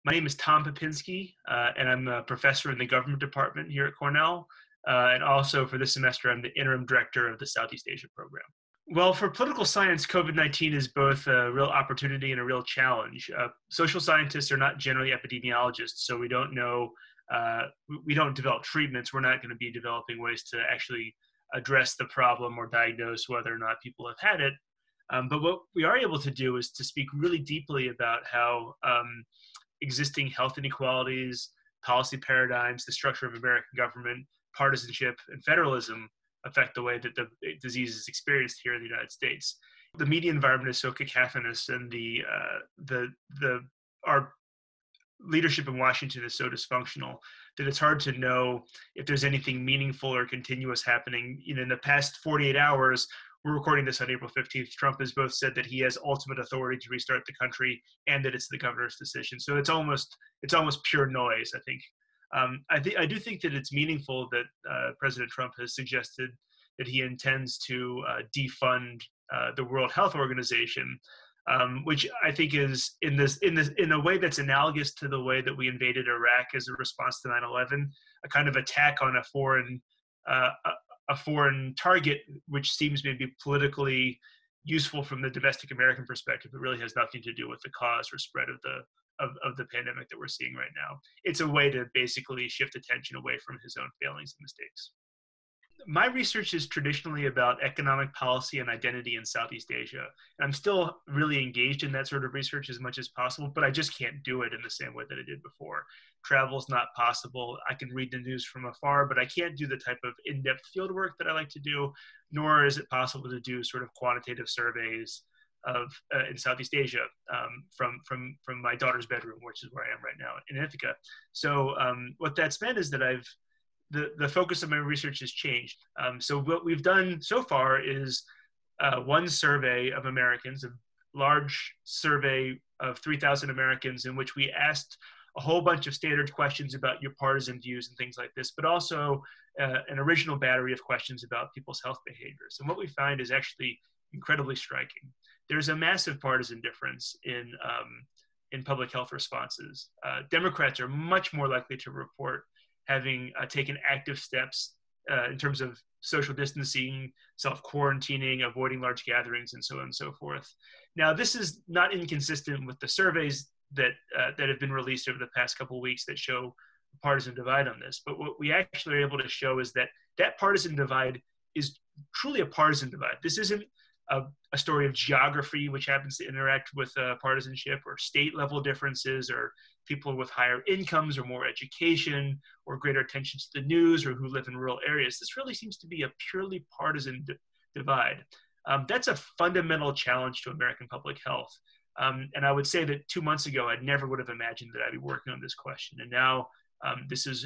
My name is Tom Popinski, and I'm a professor in the government department here at Cornell. And also for this semester, I'm the interim director of the Southeast Asia program. Well, for political science, COVID-19 is both a real opportunity and a real challenge. Social scientists are not generally epidemiologists, so we don't know, we don't develop treatments. We're not going to be developing ways to actually address the problem or diagnose whether or not people have had it. But what we are able to do is to speak really deeply about how existing health inequalities, policy paradigms, the structure of American government, partisanship, and federalism affect the way that the disease is experienced here in the United States. The media environment is so cacophonous, and our leadership in Washington is so dysfunctional that it's hard to know if there's anything meaningful or continuous happening. In the past 48 hours, we're recording this on April 15th. Trump has both said that he has ultimate authority to restart the country and that it's the governor's decision. So it's almost pure noise, I think. I do think that it's meaningful that President Trump has suggested that he intends to defund the World Health Organization, which I think is in a way that's analogous to the way that we invaded Iraq as a response to 9/11, a kind of attack on a foreign target, which seems maybe politically useful from the domestic American perspective, but really has nothing to do with the cause or spread of the pandemic that we're seeing right now. It's a way to basically shift attention away from his own failings and mistakes. My research is traditionally about economic policy and identity in Southeast Asia. And I'm still really engaged in that sort of research as much as possible, but I just can't do it in the same way that I did before. Travel is not possible. I can read the news from afar, but I can't do the type of in-depth field work that I like to do, nor is it possible to do sort of quantitative surveys of in Southeast Asia from my daughter's bedroom, which is where I am right now in Ithaca. So what that's meant is that the focus of my research has changed. So what we've done so far is one survey of Americans, a large survey of 3,000 Americans, in which we asked a whole bunch of standard questions about your partisan views and things like this, but also an original battery of questions about people's health behaviors. And what we find is actually incredibly striking. There's a massive partisan difference in public health responses. Democrats are much more likely to report having taken active steps in terms of social distancing, self-quarantining, avoiding large gatherings, and so on and so forth. Now, this is not inconsistent with the surveys that have been released over the past couple of weeks that show a partisan divide on this. But what we actually are able to show is that partisan divide is truly a partisan divide. This isn't a story of geography, which happens to interact with partisanship, or state level differences, or people with higher incomes or more education or greater attention to the news, or who live in rural areas. This really seems to be a purely partisan divide. That's a fundamental challenge to American public health. And I would say that 2 months ago, I never would have imagined that I'd be working on this question. And now this is,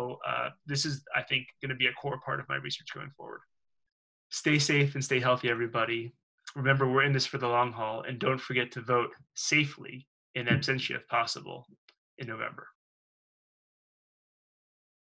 I think, going to be a core part of my research going forward. Stay safe and stay healthy, everybody. Remember, we're in this for the long haul, and don't forget to vote safely in absentia if possible in November.